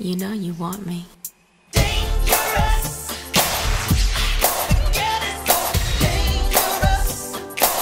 You know you want me. Dangerous. Get it so dangerous.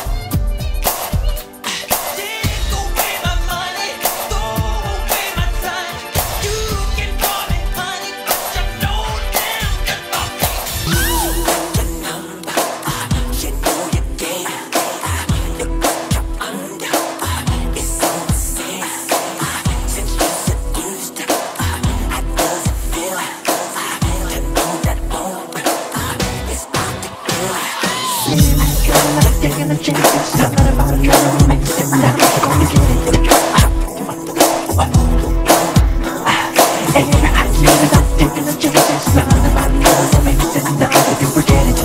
Take away my money, throw away my time. You can call me honey, but you know damn good about me. You got the number, you know your game. Look what you're under, it's all the same. Since you seduced, how does it feel? To know that hope is about to kill. I got a lot of taking a chance. It's not about another romance. It's not gonna get it. And I knew that I'm taking a chance. It's not about another romance. It's not if you forget it.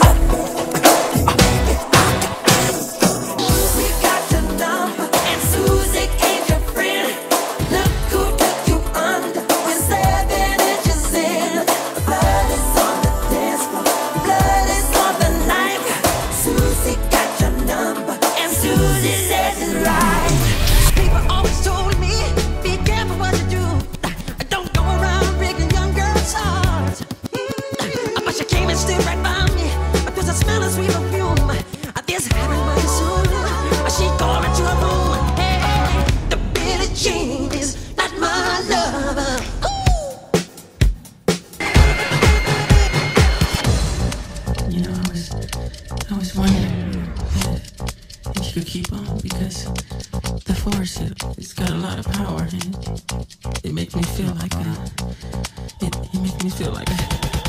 We got your number, and Susie ain't your friend. Look who took you under. We're 7 inches in. Blood is on the dance floor. Blood is on the knife. Susie got your number, and Susie says it's right. People always told me, be careful what you do. Don't go around breaking young girls' hearts. But she came and stood right by me. There's a smell of sweet perfume. This happened very soon. She called into her room. Hey, the Billie Jean is not my lover. You know, I was wondering if you could keep on, because the force, it's got a lot of power, and it makes me feel like it makes me feel like